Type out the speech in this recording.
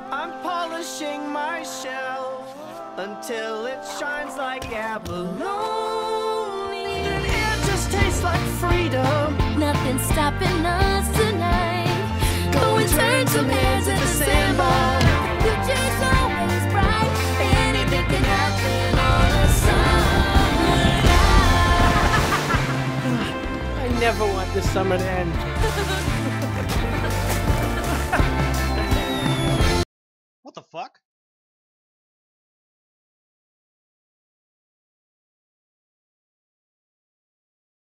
I'm polishing my shelf until it shines like abalone. And it just tastes like freedom. Nothing's stopping us tonight. Go and turn some heads at the sandbar. The future's always bright. Anything can happen on a summer night. I never want this summer to end. What the fuck?